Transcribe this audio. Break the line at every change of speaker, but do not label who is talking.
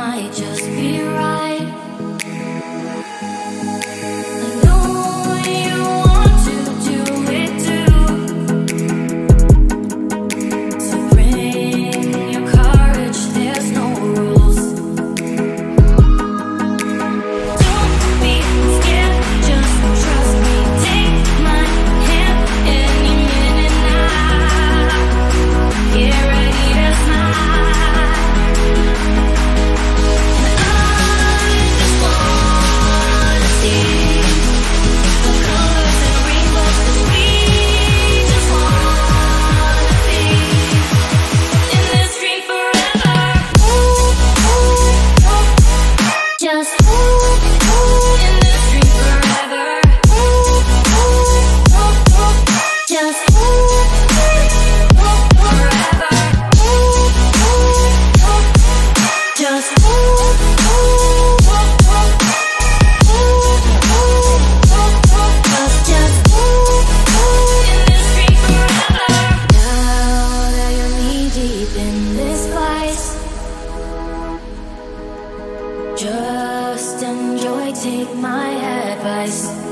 might just be right. I know you want to do it too, so bring your courage, there's no rules. Don't be scared, just trust me. Take my hand any minute now. Get ready to smile. Just enjoy, take my advice.